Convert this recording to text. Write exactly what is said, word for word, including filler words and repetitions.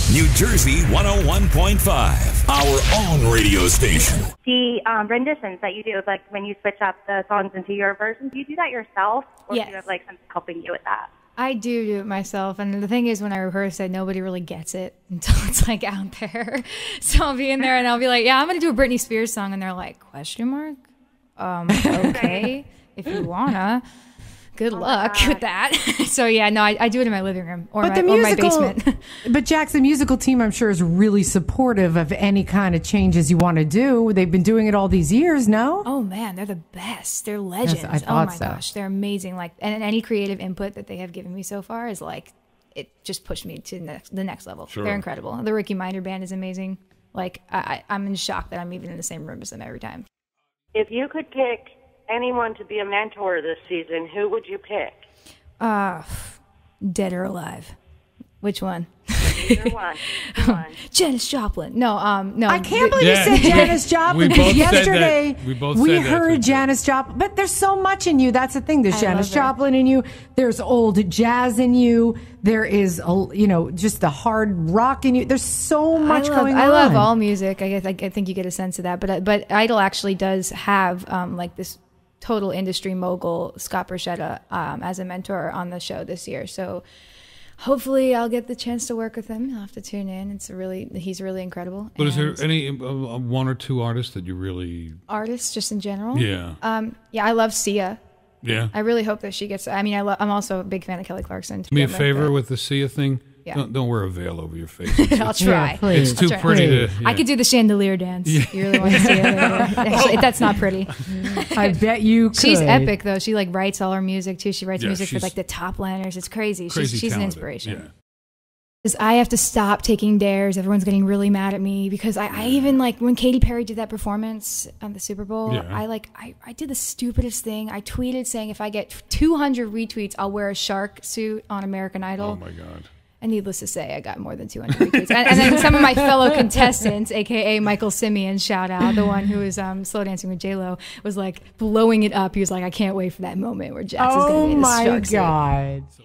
New Jersey one oh one point five, our own radio station. The um, renditions that you do, like when you switch up the songs into your version, do you do that yourself, or Yes. do you have like something helping you with that? I do do it myself, and the thing is, when I rehearse it, nobody really gets it until it's like out there. So I'll be in there and I'll be like, "Yeah, I'm gonna do a Britney Spears song," and they're like, "Question mark? Um, okay, if you wanna." Good Oh luck with that. So yeah, no, I, I do it in my living room or, But my, the or my musical, basement. but Jax, the musical team, I'm sure, is really supportive of any kind of changes you want to do. They've been doing it all these years, no? Oh man, they're the best. They're legends. I Oh thought my so. gosh, they're amazing. Like, and any creative input that they have given me so far is like, it just pushed me to the next, the next level. Sure. They're incredible. The Ricky Minor band is amazing. Like, I, I, I'm in shock that I'm even in the same room as them every time. If you could pick anyone to be a mentor this season, who would you pick? Uh, dead or alive? Which one? Either one. Either one. Janis Joplin. No, um, no. I can't believe Yeah. you said Janis Joplin. We both because said that. yesterday We both we said that heard too. Janis Joplin. But there's so much in you. That's the thing. There's I Janis love her. Joplin in you. There's old jazz in you. There is, a, you know, just the hard rock in you. There's so much I love, going I on. love all music. I guess I, I think you get a sense of that. But but Idol actually does have um, like this total industry mogul, Scott Borchetta, um, as a mentor on the show this year. So hopefully I'll get the chance to work with him. You'll have to tune in. It's a really he's really incredible. But is there And any uh, uh, one or two artists that you really? artists just in general? Yeah. Um, yeah, I love Sia. Yeah. I really hope that she gets. I mean, I lo- I'm also a big fan of Kelly Clarkson. to Do me a begin favor but with the Sia thing. Yeah. Don't, don't wear a veil over your face. It's, I'll it's, try. Yeah, please. it's too I'll try. pretty to. I yeah. could do the chandelier dance. You really want to see it? Actually, that's not pretty. I bet you could. She's epic though. She like writes all her music too. She writes Yeah, music for she's like the top liners. It's crazy. Crazy she's she's an talented. inspiration. Yeah. 'Cause I have to stop taking dares. Everyone's getting really mad at me because I, I even like when Katy Perry did that performance on the Super Bowl. Yeah. I like I, I did the stupidest thing. I tweeted saying if I get two hundred retweets, I'll wear a shark suit on American Idol. Oh my God. And needless to say, I got more than two hundred retweets. And, and then some of my fellow contestants, a k a. Michael Simeon, shout out, the one who was um, slow dancing with J-Lo, was like blowing it up. He was like, I can't wait for that moment where Jackson's Oh going to be in this my shark suit. God.